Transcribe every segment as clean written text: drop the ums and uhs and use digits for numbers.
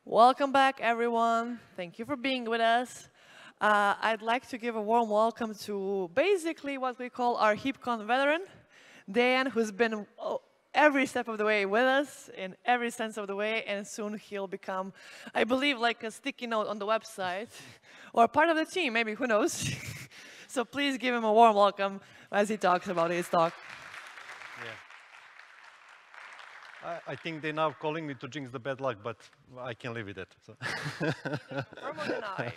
Welcome back, everyone. Thank you for being with us. I'd like to give a warm welcome to basically what we call our Heapcon veteran, Dan, who's been every step of the way with us in every sense of the way, and soon he'll become, I believe, like a sticky note on the website, or part of the team, maybe, who knows. So please give him a warm welcome as he talks about his talk. I think they're now calling me to jinx the bad luck, but I can live with it. So, Firmer than I.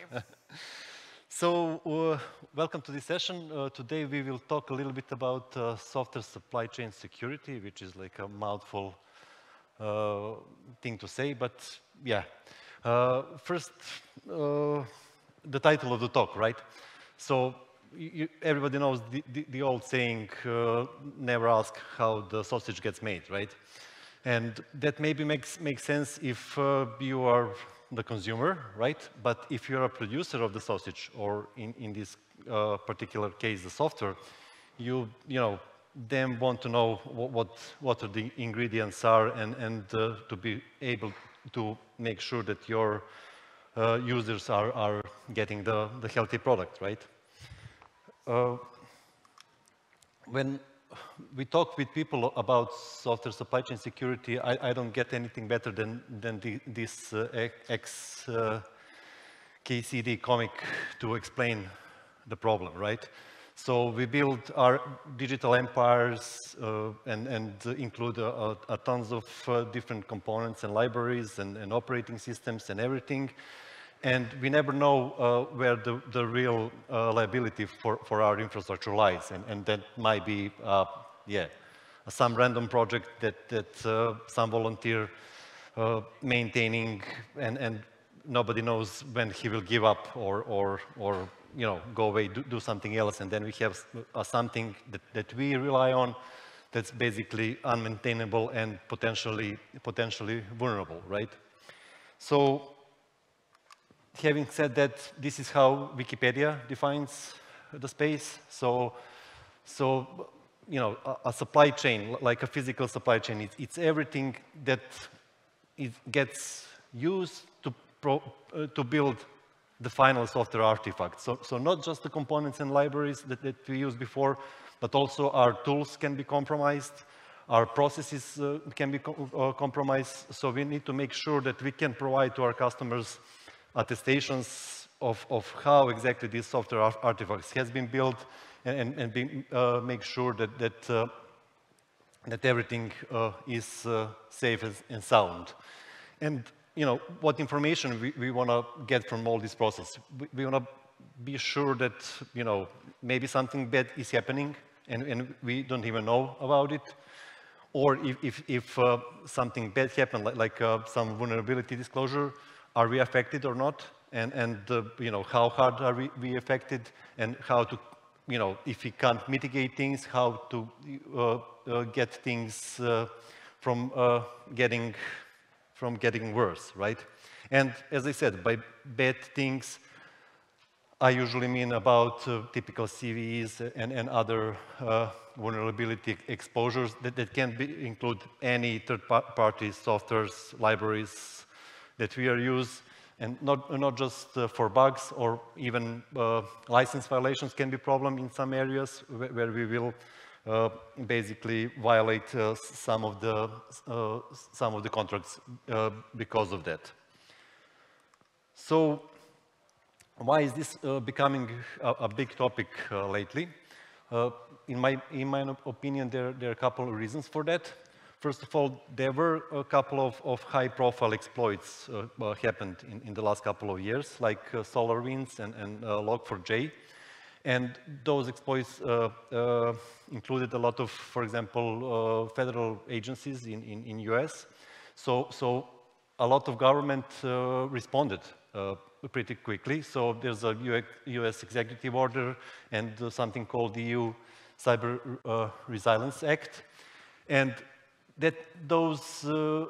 Welcome to this session. Today we will talk a little bit about software supply chain security, which is like a mouthful thing to say, but yeah. First, the title of the talk, right? So everybody knows the old saying, never ask how the sausage gets made, right? And that maybe makes sense if you are the consumer, right? But if you're a producer of the sausage, or in this particular case, the software, you then want to know what are the ingredients are, and to be able to make sure that your users are getting the healthy product, right? When we talk with people about software supply chain security, I don't get anything better than this ex-KCD comic to explain the problem, right? So we build our digital empires and include tons of different components and libraries and operating systems and everything. And we never know where the real liability for our infrastructure lies. And that might be, some random project that some volunteer maintaining, and nobody knows when he will give up or go away, do something else. And then we have something that we rely on that's basically unmaintainable and potentially vulnerable, right? So, having said that, this is how Wikipedia defines the space. So a supply chain, like a physical supply chain, it's everything that gets used to build the final software artifact. So not just the components and libraries that we used before, but also our tools can be compromised, our processes can be compromised. So we need to make sure that we can provide to our customers attestations of how exactly these software artifacts has been built, and make sure that everything is safe and sound. And what information we want to get from all this process. We want to be sure that maybe something bad is happening and we don't even know about it. Or if something bad happened, like some vulnerability disclosure, are we affected or not? And how hard are we affected? And how to, if we can't mitigate things, how to get things from getting worse, right? And as I said, by bad things, I usually mean about typical CVEs and other vulnerability exposures that can include any third-party softwares, libraries that we are used, and not just for bugs, or even license violations can be a problem in some areas where we will basically violate some of the contracts because of that. So why is this becoming a big topic lately? In my opinion, there are a couple of reasons for that. First of all, there were a couple of high-profile exploits happened in the last couple of years, like SolarWinds and Log4j. And those exploits included a lot of, for example, federal agencies in US. So a lot of government responded pretty quickly. So there's a US executive order and something called the EU Cyber Resilience Act. And those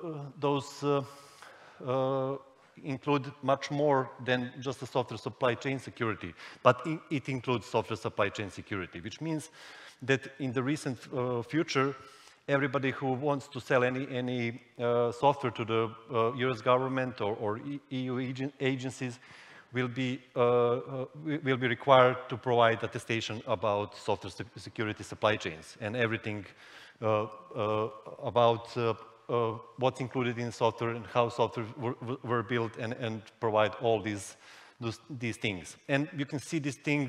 include much more than just the software supply chain security, but it includes software supply chain security, which means that in the recent future, everybody who wants to sell any software to the US government or EU agencies will be required to provide attestation about software security supply chains and everything about what's included in software and how software were built and provide all these things. And you can see this thing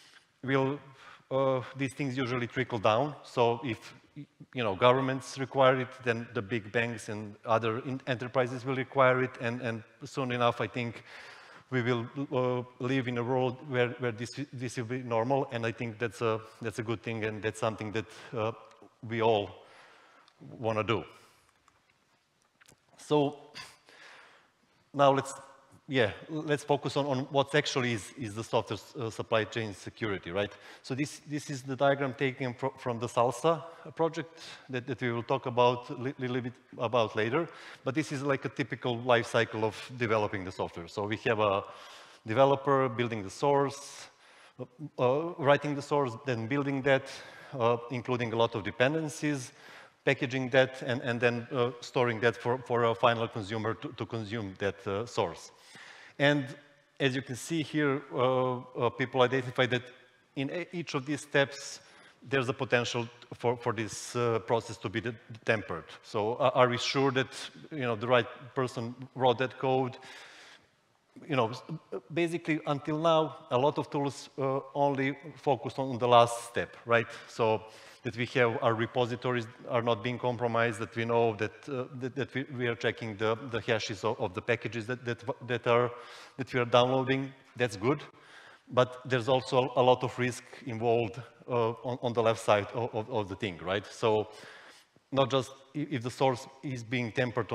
these things usually trickle down. So if governments require it, then the big banks and other enterprises will require it, and soon enough, I think we will live in a world where this will be normal, and I think that's a good thing, and that's something that we all want to do. So now let's focus on what actually is the software supply chain security, right? So this is the diagram taken from the SALSA project that we will talk about a little bit about later. But this is like a typical life cycle of developing the software. So we have a developer building the source, writing the source, then building that, including a lot of dependencies, packaging that, and then storing that for a final consumer to consume that source. And as you can see here, people identify that in each of these steps, there's a potential for this process to be tempered. So are we sure that the right person wrote that code? Basically, until now, a lot of tools only focus on the last step, right? So that we have our repositories are not being compromised, that we know that we are checking the hashes of the packages that we are downloading. That's good, but there's also a lot of risk involved on the left side of the thing, right? So not just if the source is being tempered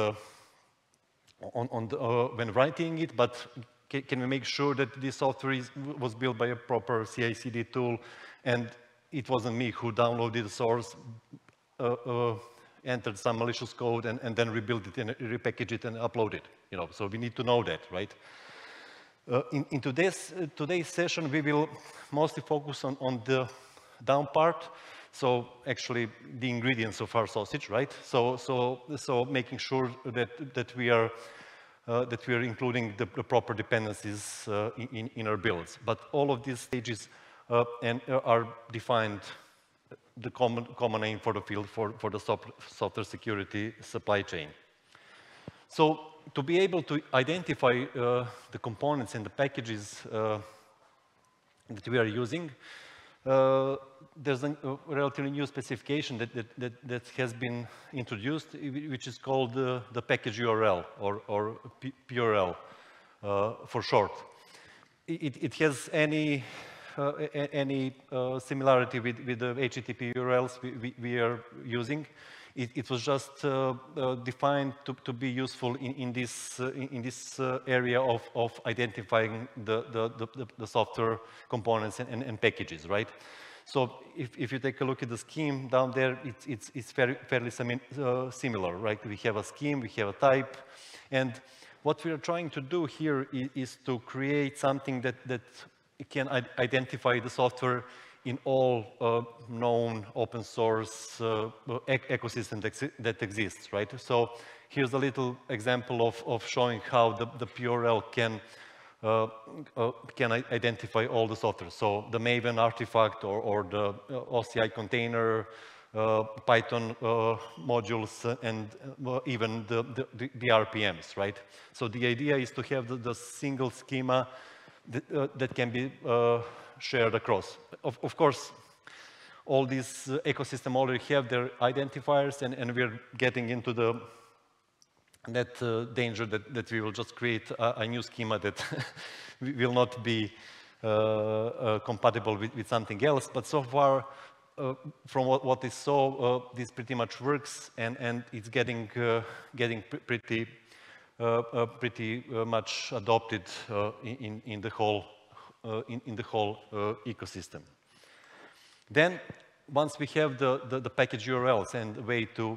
when writing it, but can we make sure that this software was built by a proper CI/CD tool, and it wasn't me who downloaded the source, entered some malicious code, and then rebuilt it and repackaged it and upload it. So we need to know that, right? In today's session, we will mostly focus on the down part. So actually, the ingredients of our sausage, right? So making sure that we are including the proper dependencies in our builds. But all of these stages are defined the common name for the field for the software security supply chain. So to be able to identify the components and the packages that we are using, there's a relatively new specification that has been introduced, which is called the package URL or PURL for short. It has any similarity with the HTTP URLs we are using. It was just defined to be useful in this area of identifying the software components and packages, right? So if you take a look at the scheme down there, it's fairly similar, right? We have a scheme, we have a type, and what we are trying to do here is to create something that can identify the software in all known open source ecosystem that exists, right? So here's a little example of showing how the PURL can identify all the software. So the Maven artifact or the OCI container, Python modules, and even the RPMs, right? So the idea is to have the single schema that can be shared across. Of course, all these ecosystems already have their identifiers, and we're getting into that danger that we will just create a new schema that will not be compatible with something else. But so far, from what is saw, this pretty much works, and it's getting pretty much adopted in the whole ecosystem. Then, once we have the package URLs and a way to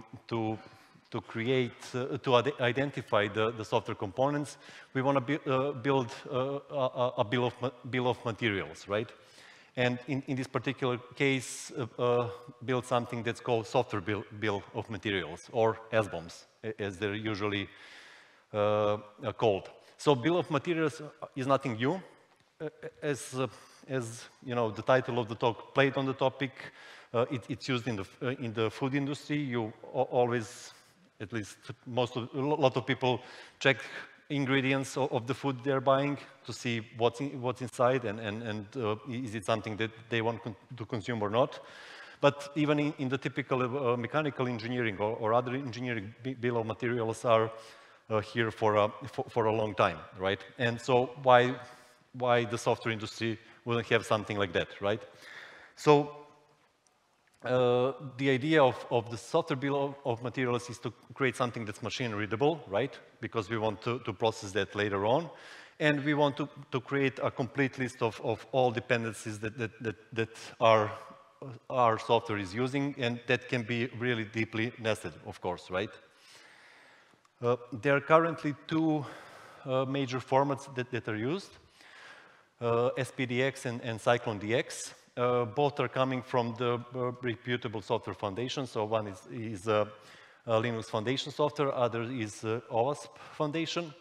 identify the software components, we want to build a bill of materials, right? And in this particular case, build something that's called software bill of materials, or SBOMs, as they're usually called. So bill of materials is nothing new. As you know, the title of the talk played on the topic, it's used in the food industry. You always, at least a lot of people, check ingredients of the food they're buying to see what's inside and is it something that they want to consume or not. But even in the typical mechanical engineering or other engineering, bill of materials are here for a long time, right? And so why the software industry wouldn't have something like that, right? So the idea of the software bill of materials is to create something that's machine readable, right? Because we want to process that later on. And we want to create a complete list of all dependencies that our software is using, and that can be really deeply nested, of course, right? There are currently two major formats that are used, SPDX and CycloneDX. Both are coming from the reputable software foundation. So one is Linux Foundation software, other is OWASP Foundation.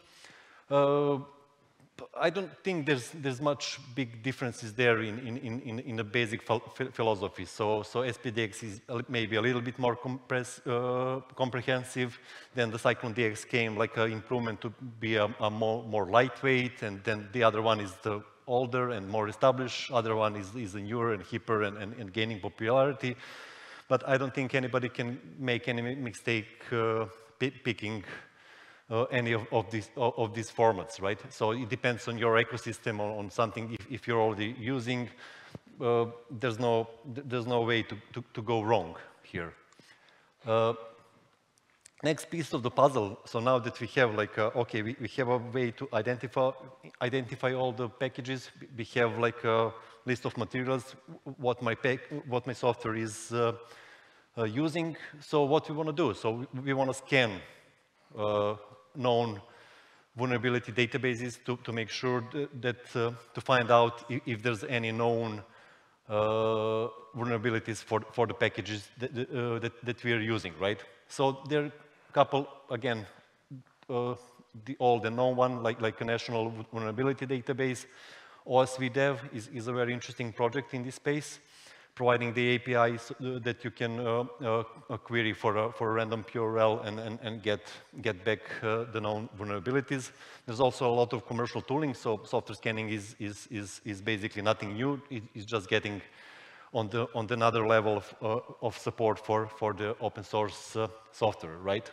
I don't think there's much big differences there in the basic philosophy. So SPDX is maybe a little bit more comprehensive. Then the CycloneDX came like an improvement to be a more lightweight, and then the other one is the older and more established. Other one is newer and hipper and gaining popularity. But I don't think anybody can make any mistake picking any of these formats, right? So it depends on your ecosystem, on something. If you're already using, there's no way to go wrong here. Next piece of the puzzle. So now that we have like, okay, we have a way to identify all the packages. We have like a list of materials, what my software is using. So what we want to do? So we want to scan known vulnerability databases to make sure that to find out if there's any known vulnerabilities for the packages that we are using, right? So there are a couple, again, the old and known one, like a national vulnerability database. OSVDev is a very interesting project in this space, providing the APIs that you can query for a random URL and get back the known vulnerabilities. There's also a lot of commercial tooling, so software scanning is basically nothing new. It's just getting on the another level of support for the open source software, right?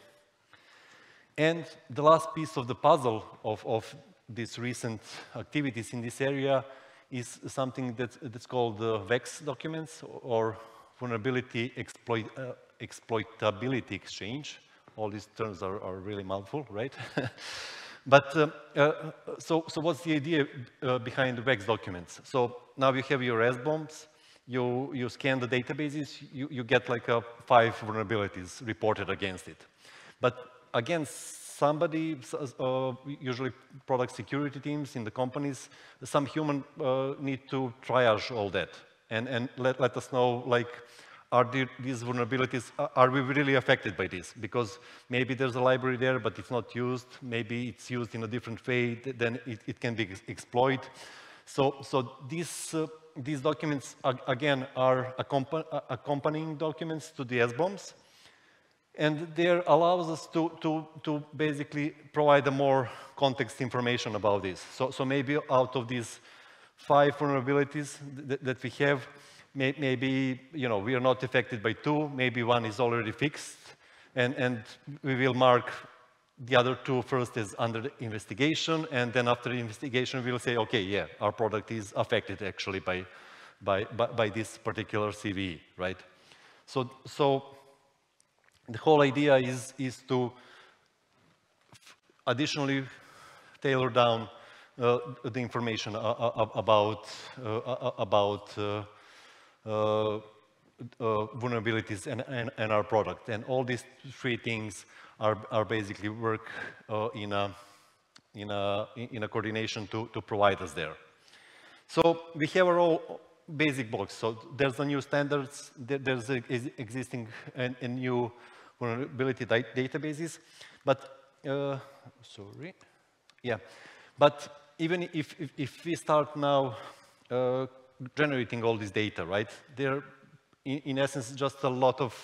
And the last piece of the puzzle of these recent activities in this area is something that's called VEX documents, or Vulnerability Exploitability Exchange. All these terms are really mouthful, right? But so what's the idea behind the VEX documents? So now you have your SBOMs, you scan the databases, you get like 5 vulnerabilities reported against it. But against somebody, usually product security teams in the companies, some human need to triage all that and let us know, like, are these vulnerabilities, are we really affected by this? Because maybe there's a library there, but it's not used. Maybe it's used in a different way, then it can be exploited. So these documents, again, are accompanying documents to the SBOMs. And there allows us to basically provide a more context information about this. So maybe out of these 5 vulnerabilities that we have, maybe, you know, we are not affected by 2, maybe 1 is already fixed, and we will mark the other 2 first as under investigation, and then after the investigation we'll say, okay, yeah, our product is affected actually by this particular CVE, right? So the whole idea is to additionally tailor down the information about vulnerabilities and our product. And all these 3 things are basically work in a coordination to provide us there. So we have our basic blocks. So there's a new standards, there's existing and new vulnerability databases, but sorry, yeah, but even if we start now generating all this data, right? There, in essence, just a lot of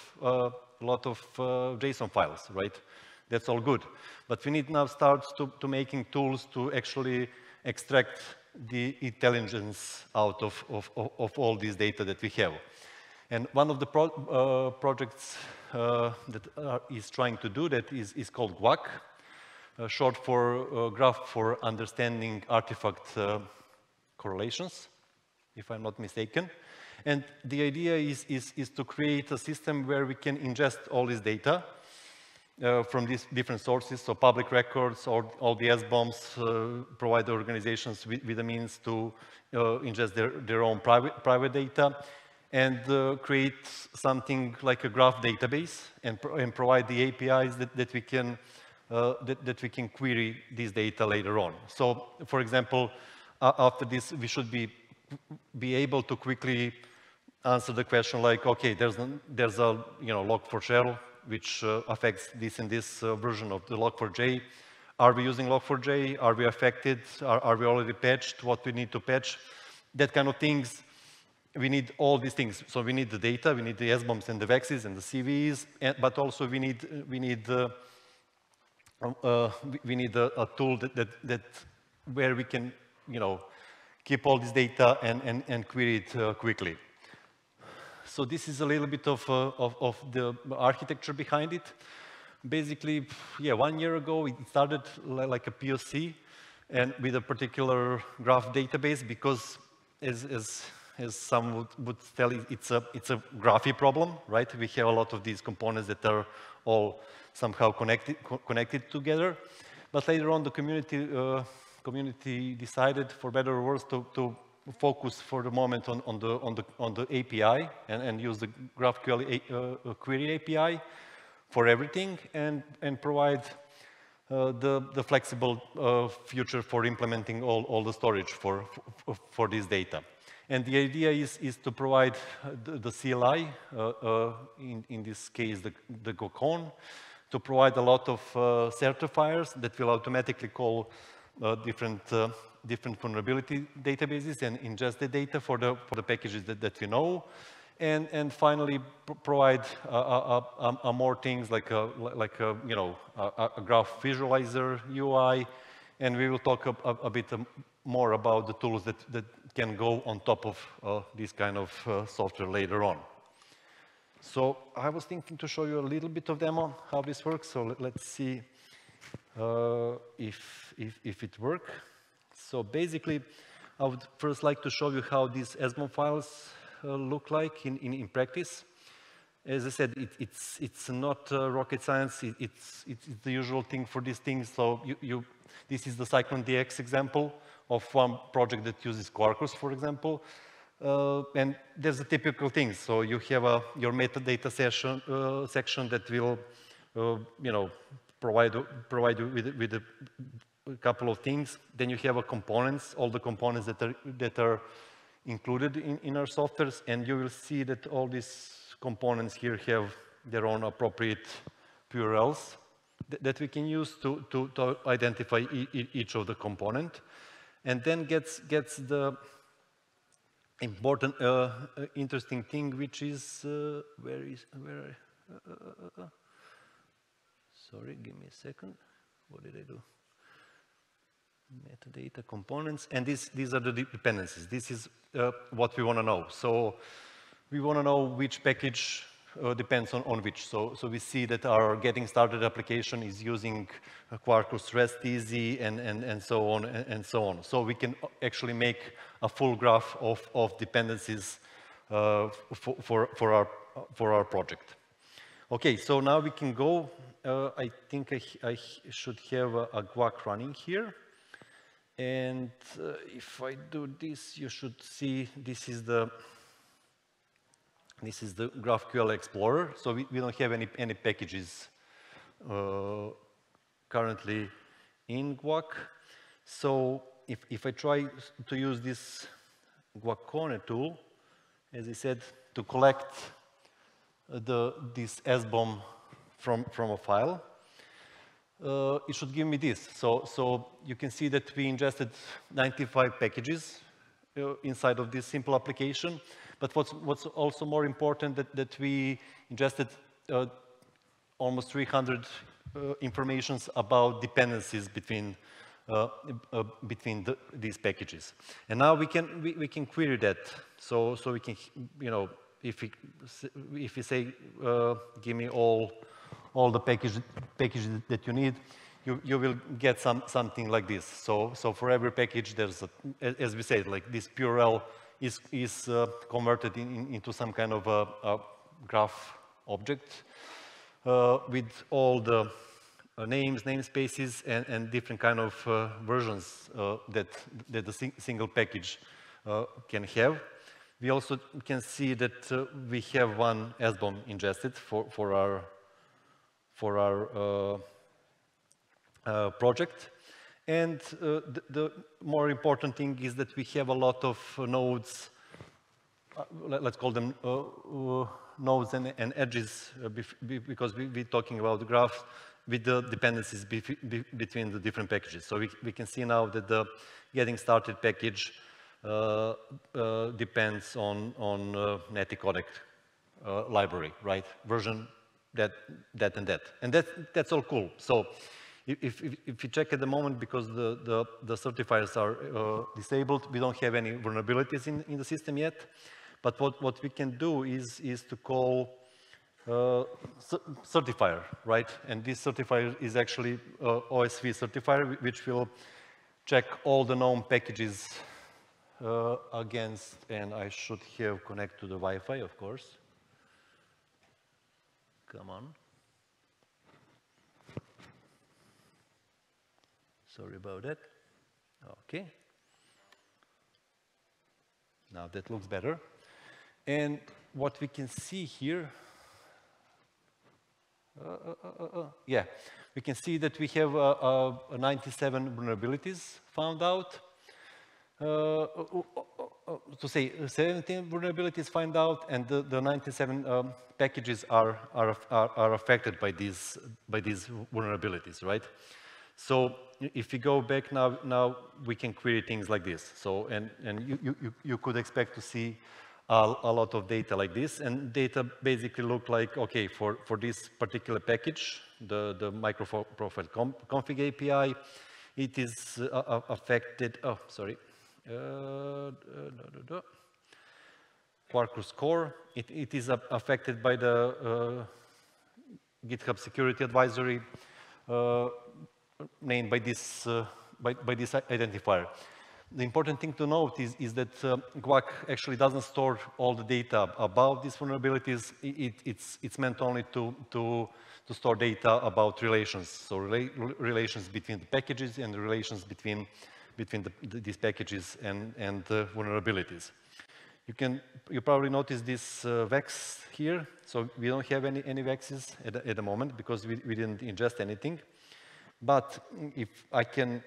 JSON files, right? That's all good, but we need now start to making tools to actually extract the intelligence out of all this data that we have. And one of the projects that is trying to do that is called GWAC, short for Graph for Understanding Artifact Correlations, if I'm not mistaken. And the idea is to create a system where we can ingest all this data from these different sources, so public records, or all the SBOMs provide organizations with the means to ingest their own private data, and create something like a graph database, and provide the APIs that we can that we can query this data later on. So, for example, after this, we should be able to quickly answer the question like, okay, there's a log4shell which affects this and this version of the log4j. Are we using log4j? Are we affected? Are we already patched? What we need to patch? That kind of things. We need all these things. So we need the data, we need the SBOMs and the VEXs and the CVEs, but also we need a tool that where we can, keep all this data and query it quickly. So this is a little bit of the architecture behind it. Basically, yeah, 1 year ago it started like a POC, and with a particular graph database, because as some would tell, it's a graphy problem, right? We have a lot of these components that are all somehow connected together. But later on, the community decided, for better or worse, to focus for the moment on the API and use the GraphQL query API for everything, and provide the flexible future for implementing all the storage for this data. And the idea is to provide the CLI, in this case the GOCON, to provide a lot of certifiers that will automatically call different vulnerability databases and ingest the data for the packages that we know, and finally provide more things like a graph visualizer UI, and we will talk a bit more about the tools that can go on top of this kind of software later on. So I was thinking to show you a little bit of demo how this works. So let's see if it works. So basically, I would first like to show you how these SBOM files look like in practice. As I said, it's not rocket science. It's the usual thing for these things. So this is the CycloneDX example of one project that uses Quarkus, for example. And there's a typical thing. So you have your metadata section that will, provide you with a couple of things. Then you have all the components that are included in our softwares, and you will see that all these components here have their own appropriate URLs that we can use to identify each of the component, and then gets the important, interesting thing, which is sorry, give me a second. What did I do? Metadata components, and these are the dependencies. This is what we want to know. So we want to know which package depends on which. So we see that our getting started application is using Quarkus REST Easy and so on and so on. So we can actually make a full graph of dependencies for our project. Okay, so now we can go. I think I should have a GWAC running here. And if I do this, you should see this is the GraphQL Explorer. So we don't have any packages currently in GWAC. So if I try to use this GWAC tool, as I said, to collect this SBOM from a file. It should give me this. So you can see that we ingested 95 packages inside of this simple application. But what's also more important that we ingested almost 300 informations about dependencies between these packages. And now we can query that. So we can, you know, if we say give me all the packages that you need, you will get something like this. So for every package, there's as we said, like this URL is converted into some kind of a graph object with all the names, namespaces, and different kind of versions that the single package can have. We also can see that we have one SBOM ingested for our project. And the more important thing is that we have a lot of nodes, let's call them nodes and edges, because we're talking about the graph with the dependencies between the different packages. So we can see now that the getting started package depends on Netty-Codec library, right? Version that and that. And that's all cool. So if you check at the moment, because the certifiers are disabled, we don't have any vulnerabilities in the system yet. But what we can do is to call certifier, right? And this certifier is actually OSV certifier, which will check all the known packages against, and I should have connect to the Wi-Fi, of course. Come on. Sorry about that. Okay. Now that looks better. And what we can see here, yeah, we can see that we have 97 vulnerabilities found out. To say 17 vulnerabilities found out, and the 97 packages are affected by these vulnerabilities, right? So if you go back now we can query things like this. So and you could expect to see a lot of data like this, and data basically look like, okay, for this particular package, the microprofile config API, it is affected. Oh, sorry. Quarkus core. It is affected by the GitHub security advisory named by this identifier. The important thing to note is that GWAC actually doesn't store all the data about these vulnerabilities. It's meant only to store data about relations. So relations between the packages and the relations between these packages and the vulnerabilities. You probably notice this VEX here. So we don't have any VEXs at the moment because we didn't ingest anything. But if I can,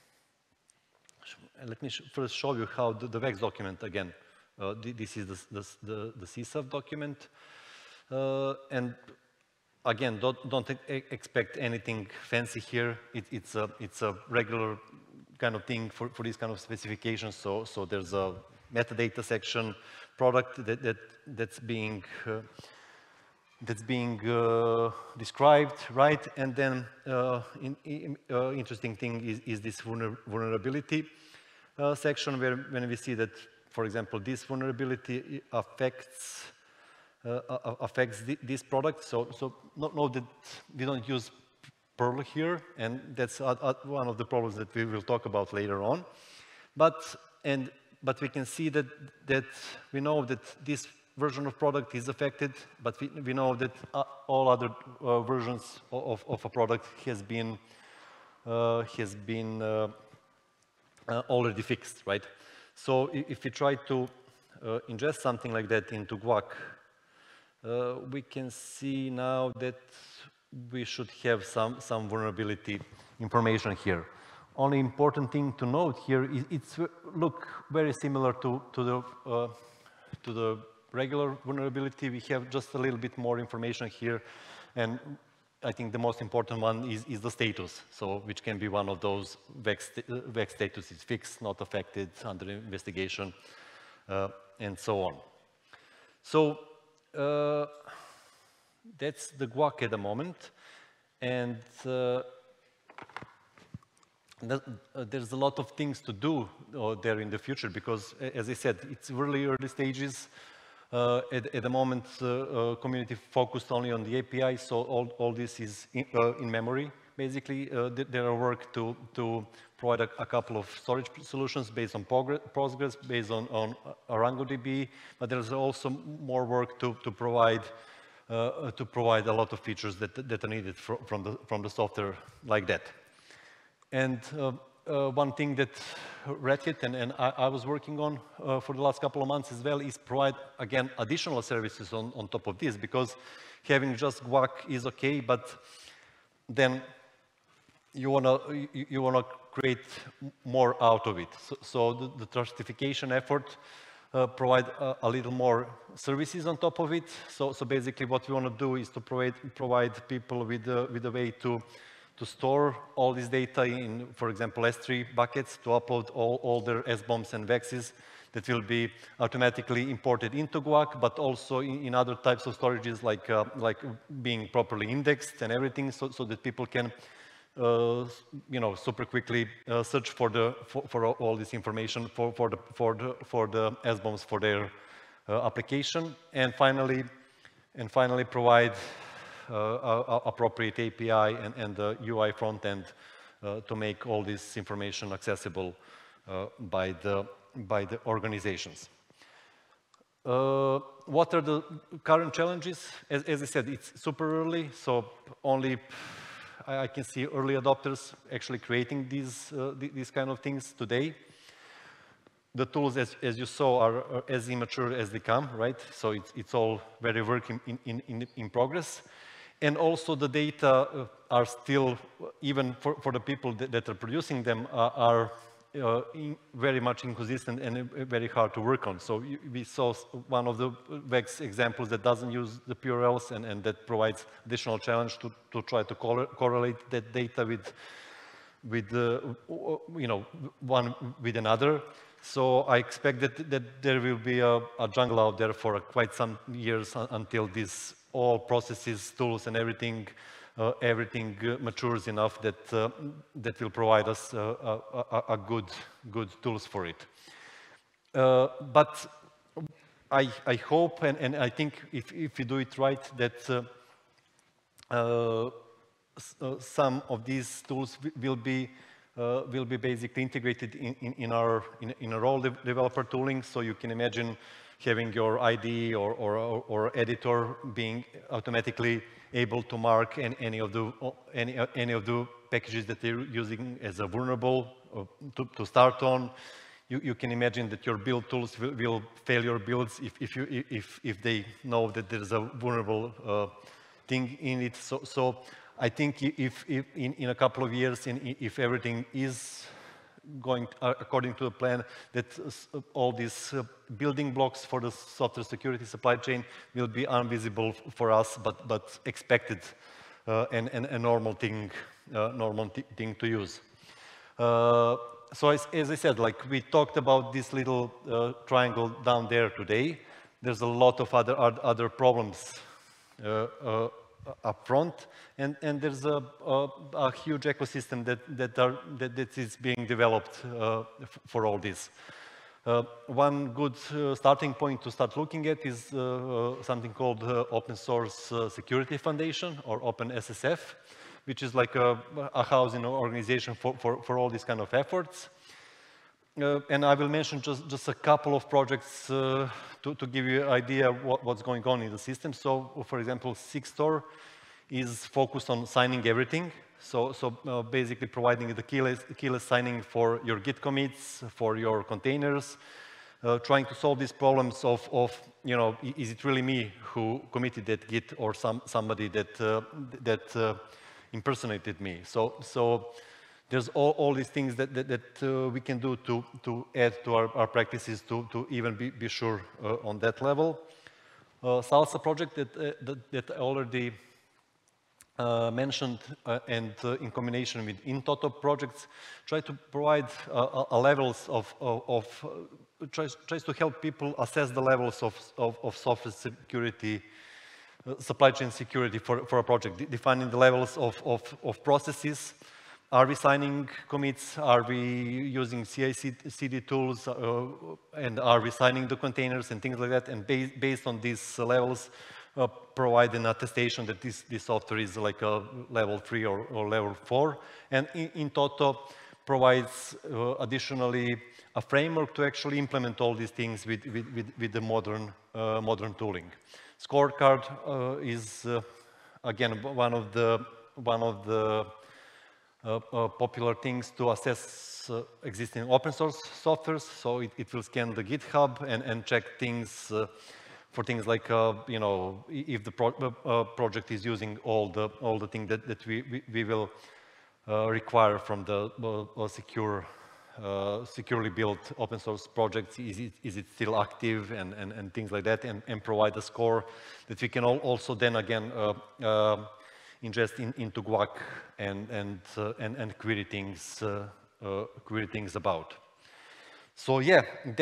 let me first show you how the VEX document again. This is the CSAF document, and again, don't expect anything fancy here. It's a regular kind of thing for this kind of specifications. So there's a metadata section, product that's being described, right? And then interesting thing is this vulnerability section, where when we see that, for example, this vulnerability affects this product. So note that we don't use Perl here, and that's one of the problems that we will talk about later on. But we can see that we know that this version of product is affected, but we know that all other versions of a product has been already fixed, right? So if we try to ingest something like that into GWAC, we can see now that we should have some vulnerability information here. Only important thing to note here is it's look very similar to the regular vulnerability. We have just a little bit more information here, and I think the most important one is the status, so which can be one of those VEX status is fixed, not affected, under investigation, and so on. So that's the guac at the moment, and there's a lot of things to do there in the future, because, as I said, it's really early stages. At the moment, community focused only on the API, so all this is in memory, basically. There are work to provide a couple of storage solutions based on Postgres, based on ArangoDB, but there's also more work to provide a lot of features that are needed from the software like that. And one thing that Red Hat and I was working on for the last couple of months as well is provide, again, additional services on top of this, because having just guac is okay, but then you wanna create more out of it. So the trustification effort provide a little more services on top of it. So basically what we want to do is to provide people with a way to store all this data in, for example, S3 buckets, to upload all their SBOMs and VEXs that will be automatically imported into guac, but also in other types of storages, like being properly indexed and everything, so that people can, super quickly search for all this information for the SBOMs for their application, and finally provide appropriate API and the UI front end to make all this information accessible by the organizations. What are the current challenges? As I said, it's super early, so only I can see early adopters actually creating these kind of things today. The tools, as you saw, are as immature as they come, right? So it's all very work in progress. And also the data are still, even for the people that are producing them, are very much inconsistent and very hard to work on. So we saw one of the VEX examples that doesn't use the PURLs and that provides additional challenge to try to correlate that data with one with another. So I expect that there will be a jungle out there for quite some years until these all processes, tools, and everything matures enough that will provide us a good tools for it. But I hope and I think if we do it right, that some of these tools will be basically integrated in our all developer tooling. So you can imagine having your IDE or editor being automatically able to mark any of the packages that they're using as a vulnerable to start on. You can imagine that your build tools will fail your builds if they know that there's a vulnerable thing in it. So I think if in a couple of years, if everything is going according to the plan, that all these building blocks for the software security supply chain will be invisible for us, but expected and a normal thing to use. So as I said, like we talked about this little triangle down there today. There's a lot of other problems up front, and there's a huge ecosystem that is being developed for all this. One good starting point to start looking at is something called Open Source Security Foundation, or OpenSSF, which is like a housing organization for all these kind of efforts. And I will mention just a couple of projects to give you an idea what's going on in the system. So, for example, Sigstore is focused on signing everything. So basically providing the keyless signing for your Git commits, for your containers, trying to solve these problems of is it really me who committed that Git or somebody that impersonated me? So there's all these things that we can do to add to our practices to even be sure on that level. Salsa project that I already mentioned, and in combination with in-toto projects, try to provide levels tries to help people assess the levels of software security, supply chain security for a project, defining the levels of processes. Are we signing commits? Are we using CI/CD tools? And are we signing the containers and things like that? And based on these levels, provide an attestation that this software is like a level 3 or level 4. And in Toto provides additionally a framework to actually implement all these things with the modern tooling. Scorecard is again one of the popular things to assess existing open source softwares. So it will scan the GitHub and check things for things like you know, if the project is using all the things that we will require from the securely built open source projects. Is it still active and things like that, and provide a score that we can also then again ingest into Guac and query things about. So yeah,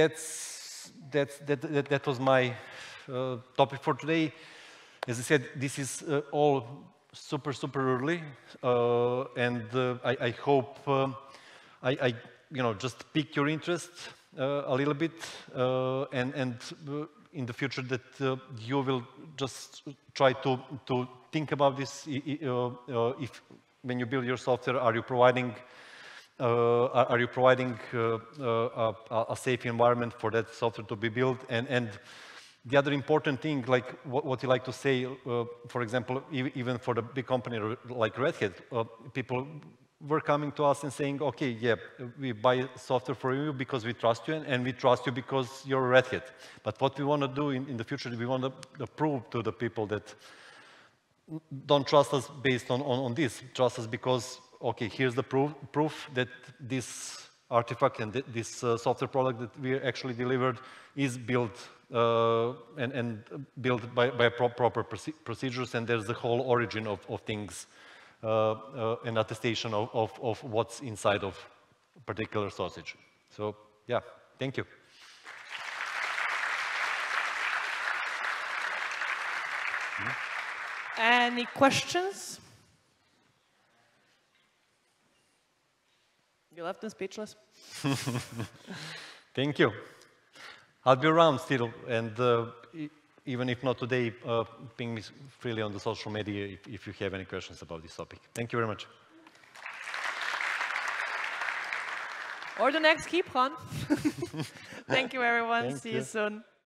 that was my topic for today. As I said, this is all super early, and I hope I you know, just pique your interest a little bit, and in the future that you will just try to think about this. If when you build your software, are you providing a safe environment for that software to be built? And the other important thing, like what you like to say, for example, even for the big company like Red Hat, people were coming to us and saying, okay, yeah, we buy software for you because we trust you, and we trust you because you're Red Hat. But what we want to do in the future, we want to prove to the people that don't trust us based on this. Trust us because, okay, here's the proof that this artifact and this software product that we actually delivered is built and built by proper procedures, and there's the whole origin of things, an attestation of what's inside of a particular sausage. So yeah, thank you. Any questions? You left them speechless. Thank you. I'll be around still, and even if not today, ping me freely on the social media if you have any questions about this topic. Thank you very much. Or the next Heapcon. Thank you, everyone. Thank See you you soon.